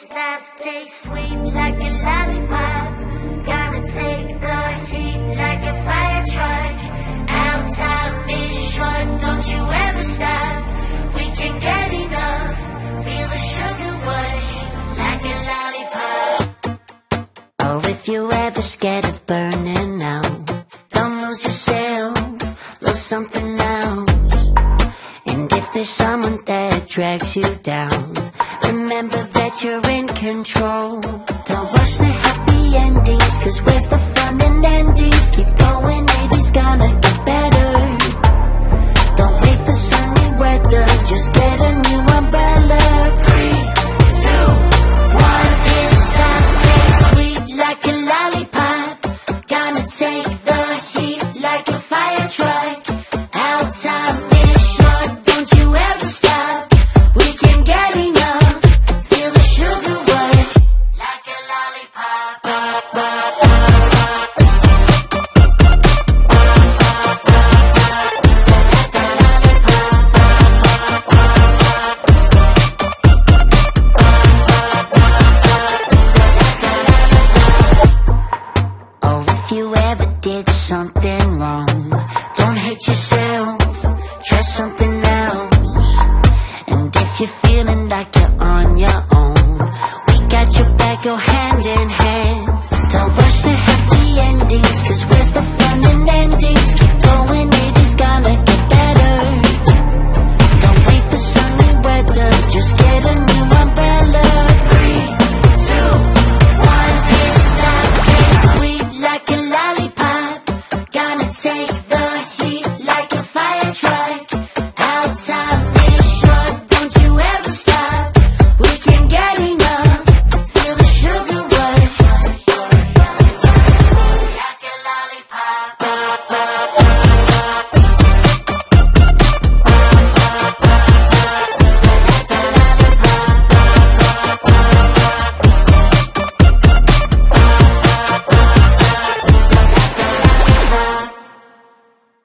stuff tastes sweet like a lollipop. Gonna take the heat like a fire truck. Our time is short, don't you ever stop. We can't get enough, feel the sugar rush like a lollipop. Oh, if you're ever scared of burning out, don't lose yourself, lose something else. And if there's someone that drags you down, remember that you're in control. Don't rush the happy endings, cause where's the fun in endings? Keep going, it is gonna get better. Don't wait for sunny weather, just get a new umbrella. 3, 2, 1. This stuff tastes sweet like a lollipop. Gonna take the heat like a fire truck. Our time is short, don't you ever stop. We can't get enough, feel the sugar rush like a lollipop. Oh, if you ever did something wrong, don't hate yourself, try something else. And if you're feeling like you're on your own, we got your back, go hand in hand. Don't rush the happy endings, cause where's the fun in endings? Keep going, it is gonna get better. Don't wait for sunny weather, just get a